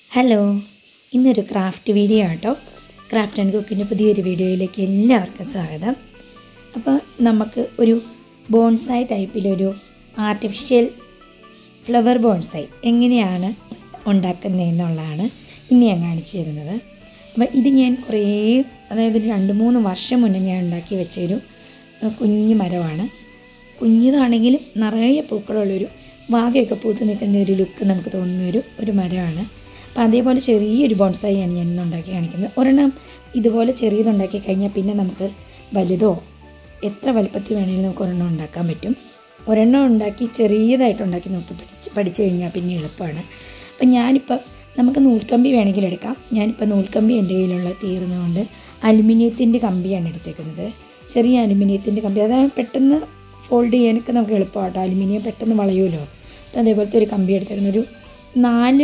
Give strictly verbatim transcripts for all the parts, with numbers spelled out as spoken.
Hello, ഇന്നൊരു craft video ആട്ടോ. Craft and കുക്കിൻ്റെ പുതിയൊരു വീഡിയോയിലേക്ക് എല്ലാവർക്കും സ്വാഗതം. അപ്പോൾ നമുക്ക് ഒരു ബോൺസായി ടൈപ്പിലൊരു ആർട്ടിഫിഷ്യൽ ഫ്ലവർ ബോൺസായി എങ്ങനെയാണ് ഉണ്ടാക്കുന്നതെന്നുള്ളതാണ് ഇനി ഞാൻ കാണിച്ചു തരുന്നത്. അപ്പോൾ ഇത് ഞാൻ കുറേ അതായത് ഒരു രണ്ട് മൂന്ന് വർഷം മുന്നേ ഞാൻ ഉണ്ടാക്കി വെച്ചൊരു കുഞ്ഞു മരമാണ്. കുഞ്ഞിതാണെങ്കിലും നിറയെ പൂക്കളുള്ളൊരു വാകയൊക്കെ പൂത്ത് നിൽക്കുന്ന ഒരു ലുക്ക് നമുക്ക് തോന്നുന്നൊരു ഒരു മരമാണ്. അപ്പോൾ അതേപോലെ ചെറിയൊരു ബോൺസായിയാണ് ഞാൻ ഇന്ന് ഉണ്ടാക്കി കാണിക്കുന്നത്. ഒരെണ്ണം ഇതുപോലെ ചെറിയതുണ്ടാക്കി കഴിഞ്ഞാൽ പിന്നെ നമുക്ക് വലുതോ എത്ര വലുപ്പത്തിൽ വേണമെങ്കിലും നമുക്ക് ഒരെണ്ണം ഉണ്ടാക്കാൻ പറ്റും. ഒരെണ്ണം ഉണ്ടാക്കി ചെറിയതായിട്ട് ഉണ്ടാക്കി നോക്കി പഠിച്ച് പഠിച്ചു കഴിഞ്ഞാൽ പിന്നെ എളുപ്പമാണ്. അപ്പം ഞാനിപ്പോൾ നമുക്ക് നൂൽക്കമ്പി വേണമെങ്കിൽ എടുക്കാം. ഞാനിപ്പോൾ നൂൽക്കമ്പി എൻ്റെ കയ്യിലുള്ള തീർന്നുകൊണ്ട് അലുമിനിയത്തിൻ്റെ കമ്പിയാണ് എടുത്തേക്കുന്നത്. ചെറിയ അലുമിനിയത്തിൻ്റെ കമ്പി, അതാണ് പെട്ടെന്ന് ഫോൾഡ് ചെയ്യാനൊക്കെ നമുക്ക് എളുപ്പമാട്ടോ. അലുമിനിയം പെട്ടെന്ന് വളയുമല്ലോ. അപ്പോൾ അതേപോലത്തെ ഒരു കമ്പി എടുത്തേക്കുന്ന ഒരു നാല്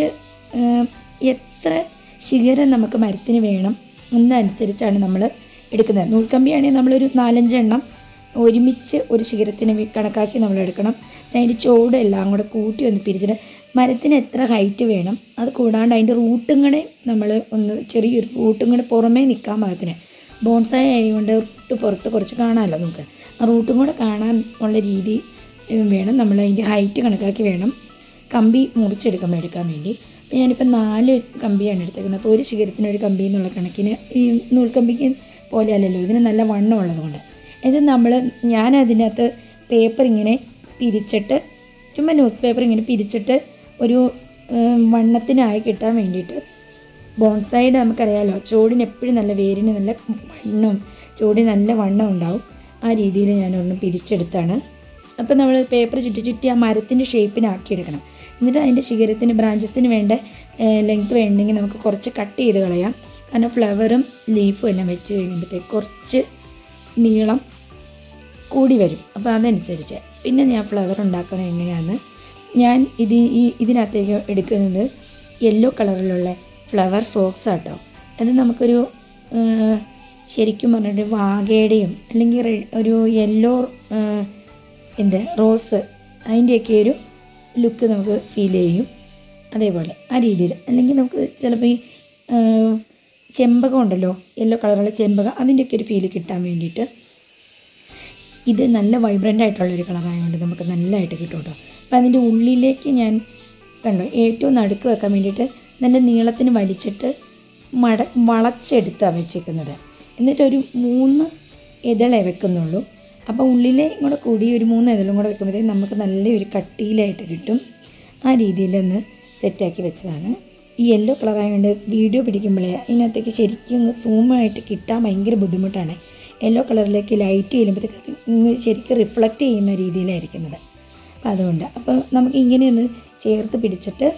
എത്ര ശിഖരം നമുക്ക് മരത്തിന് വേണം എന്നനുസരിച്ചാണ് നമ്മൾ എടുക്കുന്നത്. നൂൽക്കമ്പിയാണെങ്കിൽ നമ്മളൊരു നാലഞ്ചെണ്ണം ഒരുമിച്ച് ഒരു ശിഖരത്തിന് കണക്കാക്കി നമ്മൾ എടുക്കണം. അതിൻ്റെ ചോട് എല്ലാം കൂടെ കൂട്ടി ഒന്ന് പിരിച്ചിട്ട് മരത്തിന് എത്ര ഹൈറ്റ് വേണം, അത് കൂടാണ്ട് അതിൻ്റെ റൂട്ടും കൂടെ നമ്മൾ ഒന്ന് ചെറിയൊരു റൂട്ടും കൂടെ പുറമേ നിൽക്കാൻ പാകത്തിന്. ബോൺസായി ആയതുകൊണ്ട് റൂട്ട് പുറത്ത് കുറച്ച് കാണാമല്ലോ നമുക്ക്. ആ റൂട്ടും കൂടെ കാണാൻ ഉള്ള രീതി വേണം. നമ്മൾ അതിൻ്റെ ഹൈറ്റ് കണക്കാക്കി വേണം കമ്പി മുറിച്ചെടുക്കുമ്പോൾ എടുക്കാൻ വേണ്ടി. അപ്പോൾ ഞാനിപ്പോൾ നാല് കമ്പിയാണ് എടുത്തേക്കുന്നത്. അപ്പോൾ ഒരു ശിഖരത്തിന് ഒരു കമ്പി എന്നുള്ള കണക്കിന് ഈ നൂൽക്കമ്പിക്ക് പോലെ അല്ലല്ലോ, ഇതിന് നല്ല വണ്ണം ഉള്ളതുകൊണ്ട്. ഇത് നമ്മൾ ഞാൻ അതിനകത്ത് പേപ്പർ ഇങ്ങനെ പിരിച്ചിട്ട്, ചുമ്മാ ന്യൂസ് പേപ്പർ ഇങ്ങനെ പിരിച്ചിട്ട് ഒരു വണ്ണത്തിനായി കിട്ടാൻ വേണ്ടിയിട്ട്, ബോൺസായിയുടെ നമുക്കറിയാമല്ലോ ചോടിന് എപ്പോഴും നല്ല വേരിന് നല്ല വണ്ണം, ചോടിന് നല്ല വണ്ണം ഉണ്ടാവും. ആ രീതിയിൽ ഞാനൊരെണ്ണം പിരിച്ചെടുത്താണ്. അപ്പോൾ നമ്മൾ പേപ്പർ ചുറ്റി ചുറ്റി ആ മരത്തിൻ്റെ ഷേപ്പിനാക്കിയെടുക്കണം. എന്നിട്ട് അതിൻ്റെ ശിഖരത്തിന് ബ്രാഞ്ചസിന് വേണ്ട ലെങ്ത്ത് വേണമെങ്കിൽ നമുക്ക് കുറച്ച് കട്ട് ചെയ്ത് കളയാം. കാരണം ഫ്ലവറും ലീഫും എല്ലാം വെച്ച് കഴിയുമ്പോഴത്തേക്ക് കുറച്ച് നീളം കൂടി വരും. അപ്പോൾ അതനുസരിച്ച് പിന്നെ ഞാൻ ഫ്ലവർ ഉണ്ടാക്കണം എങ്ങനെയാണെന്ന് ഞാൻ ഇത് ഈ ഇതിനകത്തേക്ക് എടുക്കുന്നത് യെല്ലോ കളറിലുള്ള ഫ്ലവർ സോക്സ് ആട്ടോ. അത് നമുക്കൊരു ശരിക്കും പറഞ്ഞിട്ട് വാഗയുടെയും അല്ലെങ്കിൽ ഒരു യെല്ലോ എന്ത് റോസ് അതിൻ്റെയൊക്കെ ഒരു ലുക്ക് നമുക്ക് ഫീൽ ചെയ്യും. അതേപോലെ ആ രീതിയിൽ അല്ലെങ്കിൽ നമുക്ക് ചിലപ്പോൾ ഈ ചെമ്പകം ഉണ്ടല്ലോ, യെല്ലോ കളറുള്ള ചെമ്പകം, അതിൻ്റെയൊക്കെ ഒരു ഫീല് കിട്ടാൻ വേണ്ടിയിട്ട് ഇത് നല്ല വൈബ്രൻ്റ് ആയിട്ടുള്ളൊരു കളറായതുകൊണ്ട് നമുക്ക് നല്ലതായിട്ട് കിട്ടും കേട്ടോ. അപ്പോൾ അതിൻ്റെ ഉള്ളിലേക്ക് ഞാൻ കണ്ടോ ഏറ്റവും നടുക്ക് വെക്കാൻ വേണ്ടിയിട്ട് നല്ല നീളത്തിന് വലിച്ചിട്ട് മട വളച്ചെടുത്താണ് വെച്ചേക്കുന്നത്. എന്നിട്ടൊരു മൂന്ന് ഇതളേ വെക്കുന്നുള്ളൂ. അപ്പോൾ ഉള്ളിലെ കൂടെ കൂടി ഒരു മൂന്ന് ഇതളും കൂടെ വെക്കുമ്പോഴത്തേക്കും നമുക്ക് നല്ലൊരു കട്ടിയിലായിട്ട് കിട്ടും. ആ രീതിയിലൊന്ന് സെറ്റാക്കി വെച്ചതാണ്. ഈ യെല്ലോ കളറായതുകൊണ്ട് വീഡിയോ പിടിക്കുമ്പോഴേ അതിനകത്തേക്ക് ശരിക്കും സൂമായിട്ട് കിട്ടാൻ ഭയങ്കര ബുദ്ധിമുട്ടാണ്. യെല്ലോ കളറിലേക്ക് ലൈറ്റ് ചെയ്യുമ്പോഴത്തേക്ക് ശരിക്കും റിഫ്ലക്റ്റ് ചെയ്യുന്ന രീതിയിലായിരിക്കുന്നത്. അപ്പോൾ അതുകൊണ്ട് അപ്പോൾ നമുക്ക് ഇങ്ങനെയൊന്ന് ചേർത്ത് പിടിച്ചിട്ട്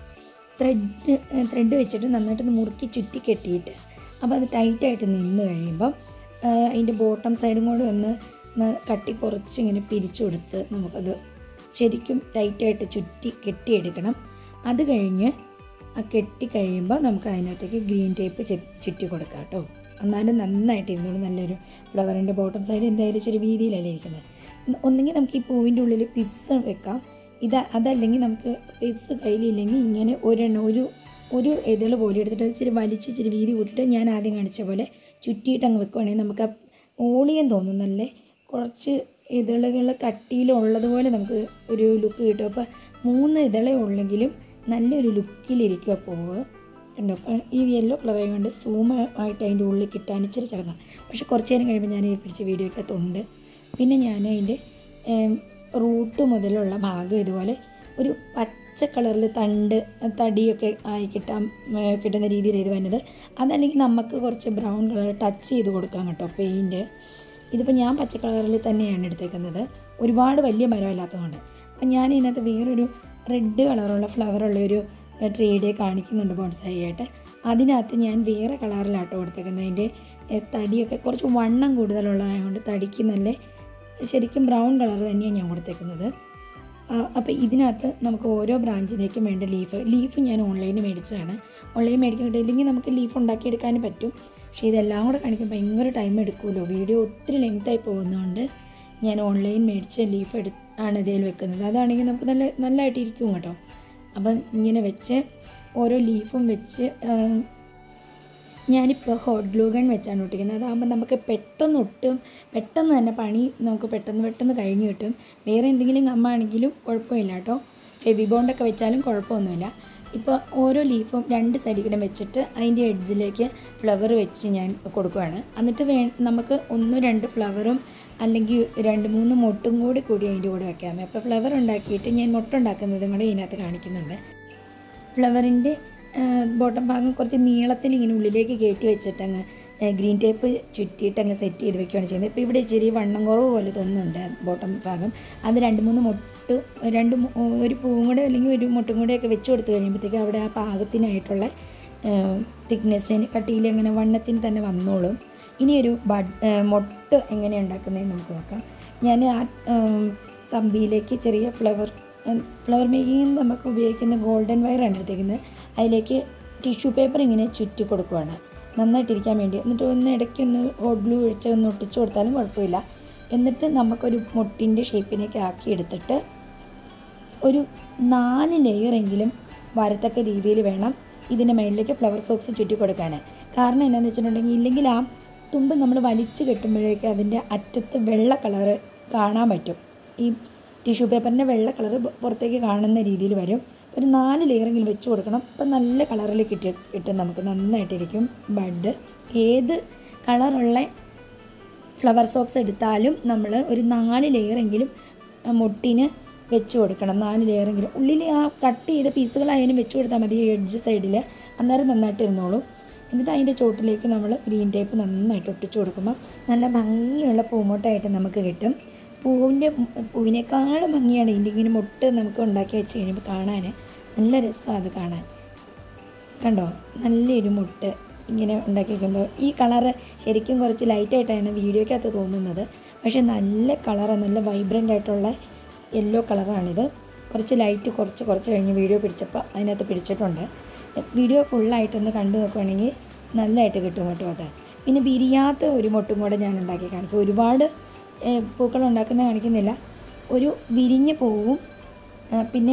ത്രെഡ് ത്രെഡ് വെച്ചിട്ട് നന്നായിട്ടൊന്ന് മുറുക്കി ചുറ്റി കെട്ടിയിട്ട്, അപ്പോൾ അത് ടൈറ്റായിട്ട് നിന്ന് കഴിയുമ്പം അതിൻ്റെ ബോട്ടം സൈഡും കൂടെ ഒന്ന് കട്ടി കുറച്ചിങ്ങനെ പിരിച്ചു കൊടുത്ത് നമുക്കത് ശരിക്കും ടൈറ്റായിട്ട് ചുറ്റി കെട്ടിയെടുക്കണം. അത് കഴിഞ്ഞ് ആ കെട്ടി കഴിയുമ്പോൾ നമുക്ക് അതിനകത്തേക്ക് ഗ്രീൻ ടേപ്പ് ചുറ്റി കൊടുക്കാം കേട്ടോ. എന്നാലും നന്നായിട്ട് ഇരുന്നോളൂ. നല്ലൊരു ഫ്ലവറിൻ്റെ ബോട്ടം സൈഡ് എന്തായാലും ഇച്ചിരി വീതിയിലല്ലേ ഇരിക്കുന്നത്. ഒന്നെങ്കിൽ നമുക്ക് ഈ പൂവിൻ്റെ ഉള്ളിൽ പിപ്സ് വെക്കാം. ഇത് അതല്ലെങ്കിൽ നമുക്ക് പിപ്സ് കയ്യിലില്ലെങ്കിൽ ഇങ്ങനെ ഒരെണ്ണം ഒരു ഒരു ഇതൾ പോലെ എടുത്തിട്ട് ഇച്ചിരി വലിച്ച് ഇച്ചിരി വീതി കൂട്ടിയിട്ട് ഞാൻ ആദ്യം കാണിച്ച പോലെ ചുറ്റിയിട്ട് അങ്ങ് വെക്കുവാണെങ്കിൽ നമുക്ക് ആ ഓളിയം തോന്നും. നല്ല കുറച്ച് ഇതളുകൾ കട്ടിയിലുള്ളതുപോലെ നമുക്ക് ഒരു ലുക്ക് കിട്ടും. അപ്പോൾ മൂന്ന് ഇതളേ ഉള്ളെങ്കിലും നല്ലൊരു ലുക്കിലിരിക്കുക പോവുക കണ്ടോ. അപ്പോൾ ഈ യെല്ലോ കളറായത് കൊണ്ട് സൂം ആയിട്ട് അതിൻ്റെ ഉള്ളിൽ കിട്ടാൻ ഇച്ചിരി ചടങ്ങാം. പക്ഷെ കുറച്ച് നേരം കഴിയുമ്പോൾ ഞാൻ ഈ പിടിച്ച വീഡിയോ ഒക്കെ തൊണ്ട് പിന്നെ ഞാൻ അതിൻ്റെ റൂട്ട് മുതലുള്ള ഭാഗം ഇതുപോലെ ഒരു പച്ച കളറിൽ തണ്ട് തടിയൊക്കെ ആയി കിട്ടാൻ കിട്ടുന്ന രീതിയിൽ ഇത് വരുന്നത്. അതല്ലെങ്കിൽ നമുക്ക് കുറച്ച് ബ്രൗൺ കളർ ടച്ച് ചെയ്ത് കൊടുക്കാം കേട്ടോ പെയിൻറ്റ്. ഇതിപ്പോൾ ഞാൻ പച്ച കളറിൽ തന്നെയാണ് എടുത്തേക്കുന്നത്, ഒരുപാട് വലിയ മരമല്ലാത്തതുകൊണ്ട്. അപ്പം ഞാൻ ഇതിനകത്ത് വേറൊരു റെഡ് കളറുള്ള ഫ്ലവറുള്ളൊരു ട്രീഡേ കാണിക്കുന്നുണ്ട് ബോൺസായി ആയിട്ട്. അതിനകത്ത് ഞാൻ വേറെ കളറിലാട്ടോ കൊടുത്തേക്കുന്നത്. അതിൻ്റെ തടിയൊക്കെ കുറച്ച് വണ്ണം കൂടുതലുള്ളതായതുകൊണ്ട് തടിക്ക് നല്ല ശരിക്കും ബ്രൗൺ കളർ തന്നെയാണ് ഞാൻ കൊടുത്തേക്കുന്നത്. അപ്പോൾ ഇതിനകത്ത് നമുക്ക് ഓരോ ബ്രാഞ്ചിലേക്കും വേണ്ട ലീഫ് ലീഫ് ഞാൻ ഓൺലൈനിൽ മേടിച്ചതാണ്. ഓൺലൈൻ മേടിക്കാൻ ഇല്ലെങ്കിൽ നമുക്ക് ലീഫ് ഉണ്ടാക്കിയെടുക്കാനും പറ്റും. പക്ഷേ ഇതെല്ലാം കൂടെ കാണിക്കാൻ ഭയങ്കര ടൈം എടുക്കുമല്ലോ, വീഡിയോ ഒത്തിരി ലെങ്തായി പോകുന്നതുകൊണ്ട് ഞാൻ ഓൺലൈൻ മേടിച്ച ലീഫ് എടു ആണ് ഇതിൽ വെക്കുന്നത്. അതാണെങ്കിൽ നമുക്ക് നല്ല നല്ലതായിട്ട് ഇരിക്കും കേട്ടോ. അപ്പം ഇങ്ങനെ വെച്ച് ഓരോ ലീഫും വെച്ച് ഞാനിപ്പോൾ ഹോട്ട് ഗ്ലൂ ഗൺ വെച്ചാണ് ഒട്ടിക്കുന്നത്. അതാകുമ്പോൾ നമുക്ക് പെട്ടെന്ന് ഒട്ടും പെട്ടെന്ന് തന്നെ പണി നമുക്ക് പെട്ടെന്ന് പെട്ടെന്ന് കഴിഞ്ഞ് കിട്ടും. വേറെ എന്തെങ്കിലും ഗമ്മാണെങ്കിലും കുഴപ്പമില്ല കേട്ടോ. ഫെവി ബോണ്ടൊക്കെ വെച്ചാലും കുഴപ്പമൊന്നുമില്ല. ഇപ്പോൾ ഓരോ ലീഫും രണ്ട് സൈഡിൽ കൂടെ വെച്ചിട്ട് അതിൻ്റെ എഡ്ജിലേക്ക് ഫ്ലവർ വെച്ച് ഞാൻ കൊടുക്കുകയാണ്. എന്നിട്ട് വേ നമുക്ക് ഒന്നും രണ്ട് ഫ്ലവറും അല്ലെങ്കിൽ രണ്ട് മൂന്ന് മൊട്ടും കൂടി കൂടി അതിൻ്റെ കൂടെ വെക്കാം. അപ്പോൾ ഫ്ലവർ ഉണ്ടാക്കിയിട്ട് ഞാൻ മൊട്ടുണ്ടാക്കുന്നതും കൂടെ ഇതിനകത്ത് കാണിക്കുന്നുണ്ട്. ഫ്ലവറിൻ്റെ ബോട്ടം ഭാഗം കുറച്ച് നീളത്തിൽ ഇങ്ങനെ ഉള്ളിലേക്ക് കയറ്റി വെച്ചിട്ടങ്ങ് ഗ്രീൻ ടേപ്പ് ചുറ്റിയിട്ട് അങ്ങ് സെറ്റ് ചെയ്ത് വെക്കുകയാണ് ചെയ്യുന്നത്. ഇപ്പോൾ ഇവിടെ ഇച്ചിരി വണ്ണം കുറവ് പോലെ തോന്നുന്നുണ്ട് ബോട്ടം ഭാഗം. അത് രണ്ട് മൂന്ന് മൊട്ട് രണ്ട് ഒരു പൂവും കൂടെ അല്ലെങ്കിൽ ഒരു മുട്ടും കൂടെയൊക്കെ വെച്ച് കൊടുത്ത് കഴിയുമ്പോഴത്തേക്കും അവിടെ ആ പാകത്തിനായിട്ടുള്ള തിക്നെസ്സിന് കട്ടിയിൽ എങ്ങനെ വണ്ണത്തിന് തന്നെ വന്നോളും. ഇനിയൊരു ബഡ് മൊട്ട് എങ്ങനെ ഉണ്ടാക്കുന്നതെന്ന് നമുക്ക് നോക്കാം. ഞാൻ ആ കമ്പിയിലേക്ക് ചെറിയ ഫ്ലവർ ഫ്ലവർ മേക്കിങ്ങിന് നമുക്ക് ഉപയോഗിക്കുന്ന ഗോൾഡൻ വയറാണ് എടുത്തേക്കുന്നത്. അതിലേക്ക് ടിഷ്യൂ പേപ്പർ ഇങ്ങനെ ചുറ്റി കൊടുക്കുകയാണ് നന്നായിട്ടിരിക്കാൻ വേണ്ടി. എന്നിട്ട് ഒന്ന് ഇടയ്ക്കൊന്ന് ഹോട്ട് ഗ്ലൂ ഒഴിച്ച് ഒന്ന് ഒട്ടിച്ച് കൊടുത്താലും കുഴപ്പമില്ല. എന്നിട്ട് നമുക്കൊരു മുട്ടിൻ്റെ ഷേപ്പിനൊക്കെ ആക്കി എടുത്തിട്ട് ഒരു നാല് ലെയറെങ്കിലും വരത്തക്ക രീതിയിൽ വേണം ഇതിൻ്റെ മേളിലേക്ക് ഫ്ലവർ സോക്സ് ചുറ്റി കൊടുക്കാൻ. കാരണം എന്താണെന്ന് വെച്ചിട്ടുണ്ടെങ്കിൽ ഇല്ലെങ്കിൽ ആ തുമ്പ് നമ്മൾ വലിച്ച് കെട്ടുമ്പോഴേക്ക് അതിൻ്റെ അറ്റത്ത് വെള്ള കളറ് കാണാൻ പറ്റും. ഈ ടിഷ്യൂ പേപ്പറിൻ്റെ വെള്ള കളറ് പുറത്തേക്ക് കാണുന്ന രീതിയിൽ വരും. ഒരു നാല് ലെയറെങ്കിലും വെച്ച് കൊടുക്കണം. അപ്പം നല്ല കളറിൽ കിട്ടി കിട്ടും നമുക്ക് നന്നായിട്ടിരിക്കും ബഡ്. ഏത് കളറുള്ള ഫ്ലവർ സോക്സ് എടുത്താലും നമ്മൾ ഒരു നാല് ലെയറെങ്കിലും മുട്ടിന് വെച്ച് കൊടുക്കണം. നാല് ലെയറെങ്കിലും ഉള്ളിൽ ആ കട്ട് ചെയ്ത പീസുകളായാലും വെച്ച് കൊടുത്താൽ മതി എഡ്ജ് സൈഡിൽ. അന്നേരം നന്നായിട്ട് ഇരുന്നോളും. എന്നിട്ട് അതിൻ്റെ ചോട്ടിലേക്ക് നമ്മൾ ഗ്രീൻ ടേപ്പ് നന്നായിട്ട് ഒട്ടിച്ച് കൊടുക്കുമ്പോൾ നല്ല ഭംഗിയുള്ള പൂമൊട്ടായിട്ട് നമുക്ക് കിട്ടും. പൂവിൻ്റെ പൂവിനേക്കാളും ഭംഗിയാണ് ഇതിൻ്റെ ഇങ്ങനെ മുട്ട് നമുക്ക് ഉണ്ടാക്കി വെച്ച് കഴിയുമ്പോൾ കാണാൻ നല്ല രസമാണ്. അത് കാണാൻ കണ്ടോ നല്ലൊരു മുട്ട് ഇങ്ങനെ ഉണ്ടാക്കി വയ്ക്കുമ്പോൾ ഈ കളറ് ശരിക്കും കുറച്ച് ലൈറ്റായിട്ടാണ് വീഡിയോയ്ക്കകത്ത് തോന്നുന്നത്. പക്ഷേ നല്ല കളറാണ്, നല്ല വൈബ്രൻ്റ് ആയിട്ടുള്ള യെല്ലോ കളറാണിത്. കുറച്ച് ലൈറ്റ് കുറച്ച് കുറച്ച് കഴിഞ്ഞ് വീഡിയോ പിടിച്ചപ്പോൾ അതിനകത്ത് പിടിച്ചിട്ടുണ്ട്. വീഡിയോ ഫുള്ളായിട്ടൊന്ന് കണ്ടു നോക്കുകയാണെങ്കിൽ നല്ലതായിട്ട് കിട്ടും കേട്ടോ. അത് പിന്നെ വിരിയാത്ത ഒരു മുട്ടും കൂടെ ഞാൻ ഉണ്ടാക്കി കാണിക്കും. ഒരുപാട് പൂക്കൾ ഉണ്ടാക്കുന്നത് കാണിക്കുന്നില്ല. ഒരു വിരിഞ്ഞ പൂവും പിന്നെ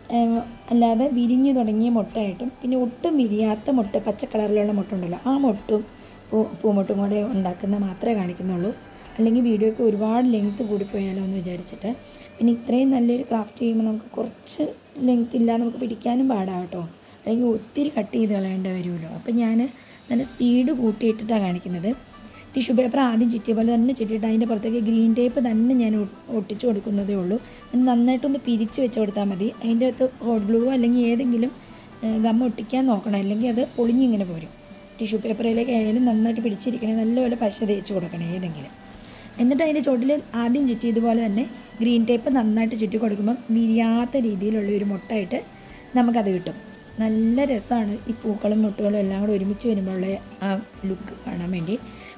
അല്ലാതെ വിരിഞ്ഞു തുടങ്ങിയ മുട്ടായിട്ടും പിന്നെ ഒട്ടും വിരിയാത്ത മുട്ട് പച്ച കളറിലുള്ള മുട്ടുണ്ടല്ലോ ആ മുട്ടും പൂ പൂമുട്ടും കൂടെ ഉണ്ടാക്കുന്ന മാത്രമേ കാണിക്കുന്നുള്ളൂ. അല്ലെങ്കിൽ വീഡിയോയ്ക്ക് ഒരുപാട് ലെങ്ത്ത് കൂടിപ്പോയാലോ എന്ന് വിചാരിച്ചിട്ട്. പിന്നെ ഇത്രയും നല്ലൊരു ക്രാഫ്റ്റ് ചെയ്യുമ്പോൾ നമുക്ക് കുറച്ച് ലെങ്ത്ത് ഇല്ല നമുക്ക് പിടിക്കാനും പാടാം കേട്ടോ. അല്ലെങ്കിൽ ഒത്തിരി കട്ട് ചെയ്ത് കളയേണ്ടി വരുമല്ലോ. അപ്പം ഞാൻ നല്ല സ്പീഡ് കൂട്ടിയിട്ടിട്ടാണ് കാണിക്കുന്നത്. ടിഷ്യൂ പേപ്പർ ആദ്യം ചുറ്റിയ പോലെ തന്നെ ചുറ്റിയിട്ട് അതിൻ്റെ പുറത്തേക്ക് ഗ്രീൻ ടേപ്പ് തന്നെ ഞാൻ ഒട്ടിച്ച് കൊടുക്കുന്നതേ ഉള്ളൂ. അത് നന്നായിട്ടൊന്ന് പിരിച്ച് വെച്ച് കൊടുത്താൽ മതി. അതിൻ്റെ അകത്ത് ഹോട്ട് ഗ്ലൂവോ അല്ലെങ്കിൽ ഏതെങ്കിലും ഗം ഒട്ടിക്കാൻ നോക്കണം, അല്ലെങ്കിൽ അത് പൊളിഞ്ഞിങ്ങനെ പോരും. ടിഷ്യൂ പേപ്പറിലേക്ക് ആയാലും നന്നായിട്ട് പിടിച്ചിരിക്കണേ, നല്ലപോലെ പശ തേച്ച് കൊടുക്കണേ ഏതെങ്കിലും. എന്നിട്ട് അതിൻ്റെ ചോട്ടിൽ ആദ്യം ചുറ്റിയതുപോലെ തന്നെ ഗ്രീൻ ടേപ്പ് നന്നായിട്ട് ചുറ്റി കൊടുക്കുമ്പം വിരിയാത്ത രീതിയിലുള്ള ഒരു മുട്ടായിട്ട് നമുക്കത് കിട്ടും. നല്ല രസമാണ് ഈ പൂക്കളും മുട്ടുകളും എല്ലാം കൂടെ ഒരുമിച്ച് വരുമ്പോഴുള്ള ആ ലുക്ക് കാണാൻ വേണ്ടി.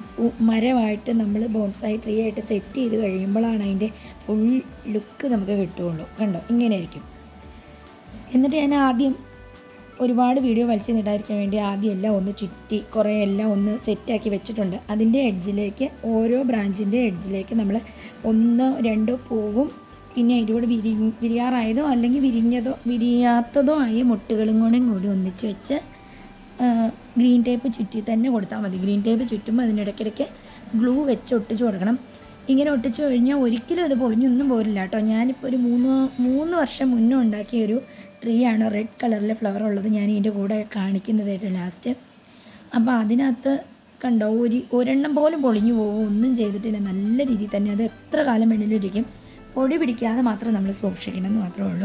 മരമായിട്ട് നമ്മൾ ബോൺസായി ട്രീ ആയിട്ട് സെറ്റ് ചെയ്ത് കഴിയുമ്പോഴാണ് അതിൻ്റെ ഫുൾ ലുക്ക് നമുക്ക് കിട്ടുകയുള്ളൂ. കണ്ടോ ഇങ്ങനെ ആയിരിക്കും. എന്നിട്ട് ഞാൻ ആദ്യം ഒരുപാട് വീഡിയോ വലിച്ചു നീട്ടാതിരിക്കാൻ വേണ്ടി ആദ്യം എല്ലാം ഒന്ന് ചുറ്റി കുറേ എല്ലാം ഒന്ന് സെറ്റാക്കി വെച്ചിട്ടുണ്ട്. അതിൻ്റെ എഡ്ജിലേക്ക് ഓരോ ബ്രാഞ്ചിൻ്റെ എഡ്ജിലേക്ക് നമ്മൾ ഒന്നോ രണ്ടോ പൂവും പിന്നെ അതിൻ്റെ കൂടെ വിരി വിരിയാറായതോ അല്ലെങ്കിൽ വിരിഞ്ഞതോ വിരിയാത്തതോ ആയ മുട്ടുകളും കൂടെ കൂടി ഒന്നിച്ച് വെച്ച് ഗ്രീൻ ടേപ്പ് ചുറ്റി തന്നെ കൊടുത്താൽ മതി. ഗ്രീൻ ടേപ്പ് ചുറ്റുമ്പോൾ അതിനിടയ്ക്കിടയ്ക്ക് ഗ്ലൂ വെച്ച് ഒട്ടിച്ച് കൊടുക്കണം. ഇങ്ങനെ ഒട്ടിച്ച് കഴിഞ്ഞാൽ ഒരിക്കലും അത് പൊളിഞ്ഞൊന്നും പോരില്ല കേട്ടോ. ഞാനിപ്പോൾ ഒരു മൂന്ന് മൂന്ന് വർഷം മുന്നേ ഉണ്ടാക്കിയ ഒരു ട്രീ ആണ് റെഡ് കളറിലെ ഫ്ലവർ ഉള്ളത്. ഞാൻ ഇതിൻ്റെ കൂടെ കാണിക്കുന്നതായിട്ട് ലാസ്റ്റ്. അപ്പോൾ അതിനകത്ത് കണ്ടോ ഒരു ഒരെണ്ണം പോലും പൊളിഞ്ഞു പോകും, ഒന്നും ചെയ്തിട്ടില്ല. നല്ല രീതിയിൽ തന്നെ അത് എത്ര കാലം വേണമെങ്കിലും ഇരിക്കും. പൊടി പിടിക്കാതെ മാത്രം നമ്മൾ സൂക്ഷിക്കണം എന്ന് മാത്രമേ ഉള്ളൂ.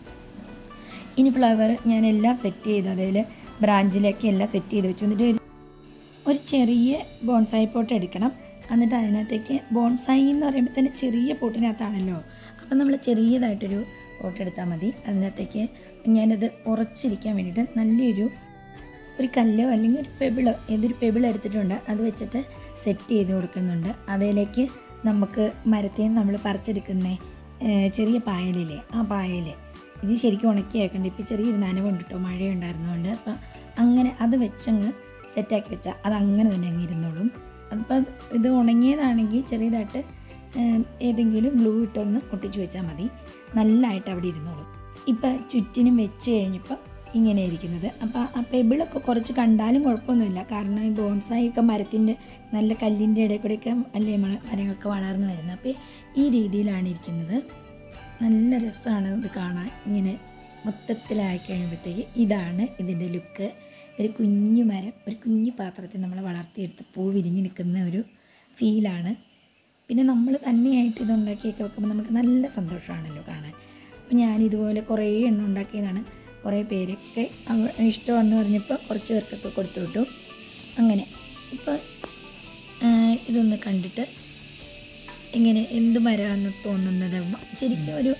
ഇനി ഫ്ലവർ ഞാൻ എല്ലാം സെറ്റ് ചെയ്ത് അതിൽ ബ്രാഞ്ചിലേക്ക് എല്ലാം സെറ്റ് ചെയ്ത് വെച്ചു. എന്നിട്ട് ഒരു ചെറിയ ബോൺസായി പോട്ട് എടുക്കണം. എന്നിട്ട് അതിനകത്തേക്ക് ബോൺസായി എന്ന് പറയുമ്പോൾ തന്നെ ചെറിയ പോട്ടിനകത്താണല്ലോ. അപ്പം നമ്മൾ ചെറിയതായിട്ടൊരു പോട്ട് എടുത്താൽ മതി. അതിനകത്തേക്ക് ഞാനത് ഉറച്ചിരിക്കാൻ വേണ്ടിയിട്ട് നല്ലൊരു ഒരു കല്ലോ അല്ലെങ്കിൽ ഒരു പെബിളോ ഏതൊരു പെബിൾ എടുത്തിട്ടുണ്ട്. അത് വെച്ചിട്ട് സെറ്റ് ചെയ്ത് കൊടുക്കുന്നുണ്ട്. അതിലേക്ക് നമുക്ക് മരത്തിൽ നിന്ന് നമ്മൾ പറിച്ചെടുക്കുന്ന ചെറിയ പായലില്ലേ ആ പായൽ ഇത് ശരിക്കും ഉണക്കി വെക്കണ്ട. ഇപ്പോൾ ചെറിയൊരു നനവുണ്ട് കേട്ടോ, മഴയുണ്ടായിരുന്നതുകൊണ്ട്. അപ്പം അങ്ങനെ അത് വെച്ചങ്ങ് സെറ്റാക്കി വെച്ചാൽ അതങ്ങനെ തന്നെ അങ്ങ് ഇരുന്നോളും. അപ്പം ഇത് ഉണങ്ങിയതാണെങ്കിൽ ചെറിയതായിട്ട് ഏതെങ്കിലും ഗ്ലൂ ഇട്ടൊന്ന് ഒട്ടിച്ച് വെച്ചാൽ മതി, നല്ലതായിട്ട് അവിടെ ഇരുന്നോളും. ഇപ്പം ചുറ്റിനും വെച്ച് കഴിഞ്ഞപ്പോൾ ഇങ്ങനെ ഇരിക്കുന്നത്. അപ്പോൾ ആ പെബിളൊക്കെ കുറച്ച് കണ്ടാലും കുഴപ്പമൊന്നുമില്ല. കാരണം ഈ ബോൺസായി ഒക്കെ മരത്തിൻ്റെ നല്ല കല്ലിൻ്റെ ഇടയിൽ കൂടെയൊക്കെ അല്ലേ മരങ്ങളൊക്കെ വളർന്നു വരുന്നത്. അപ്പോൾ ഈ രീതിയിലാണ് ഇരിക്കുന്നത്. നല്ല രസമാണ് ഇത് കാണാൻ. ഇങ്ങനെ മൊത്തത്തിലായി കഴിയുമ്പോഴത്തേക്ക് ഇതാണ് ഇതിൻ്റെ ലുക്ക്. ഒരു കുഞ്ഞു മരം ഒരു കുഞ്ഞു പാത്രത്തിൽ നമ്മൾ വളർത്തിയെടുത്ത് പൂ വിരിഞ്ഞ് നിൽക്കുന്ന ഒരു ഫീലാണ്. പിന്നെ നമ്മൾ തന്നെയായിട്ട് ഇത് ഉണ്ടാക്കിയൊക്കെ വെക്കുമ്പോൾ നമുക്ക് നല്ല സന്തോഷമാണല്ലോ കാണാൻ. അപ്പോൾ ഞാനിതുപോലെ കുറേ എണ്ണം ഉണ്ടാക്കിയതാണ്. കുറേ പേരൊക്കെ ഇഷ്ടമാണെന്ന് പറഞ്ഞപ്പോൾ കുറച്ച് പേർക്കൊക്കെ കൊടുത്തു വിട്ടു. അങ്ങനെ ഇപ്പോൾ ഇതൊന്ന് കണ്ടിട്ട് ഇങ്ങനെ എന്ത് മരമാണെന്ന് തോന്നുന്നത് ശരിക്കും ഒരു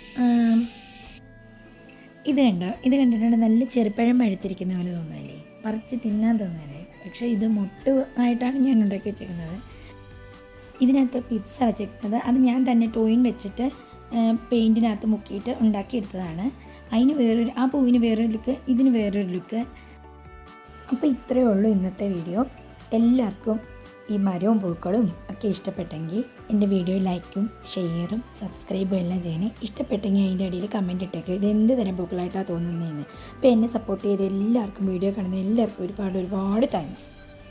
ഇത് കണ്ടോ, ഇത് കണ്ടിട്ടുണ്ട് നല്ല ചെറുപ്പഴം പഴുത്തിരിക്കുന്ന പോലെ തോന്നുമല്ലേ, പറിച്ച് തിന്നാൻ തോന്നുമല്ലേ. പക്ഷേ ഇത് മൊട്ട് ആയിട്ടാണ് ഞാൻ ഉണ്ടാക്കി വെച്ചിരിക്കുന്നത്. ഇതിനകത്ത് പിപ്സാണ് വെച്ചിരിക്കുന്നത്. അത് ഞാൻ തന്നെ ടോയിൻ വെച്ചിട്ട് പെയിൻറ്റിനകത്ത് മുക്കിയിട്ട് ഉണ്ടാക്കിയെടുത്തതാണ്. അതിന് വേറൊരു ആ പൂവിന് വേറൊരു ലുക്ക്, ഇതിന് വേറൊരു ലുക്ക്. അപ്പോൾ ഇത്രയേ ഉള്ളൂ ഇന്നത്തെ വീഡിയോ. എല്ലാവർക്കും ഈ മരവും പൂക്കളും ഒക്കെ ഇഷ്ടപ്പെട്ടെങ്കിൽ എൻ്റെ വീഡിയോ ലൈക്കും ഷെയറും സബ്സ്ക്രൈബും എല്ലാം ചെയ്യണേ. ഇഷ്ടപ്പെട്ടെങ്കിൽ അതിൻ്റെ ഇടയിൽ കമൻറ്റ് ഇട്ടേക്കുക ഇത് എന്ത് തരം പൂക്കളായിട്ടാണ് തോന്നുന്നതെന്ന്. അപ്പോൾ എന്നെ സപ്പോർട്ട് ചെയ്ത് എല്ലാവർക്കും, വീഡിയോ കാണുന്ന എല്ലാവർക്കും ഒരുപാട് ഒരുപാട് താങ്ക്സ്.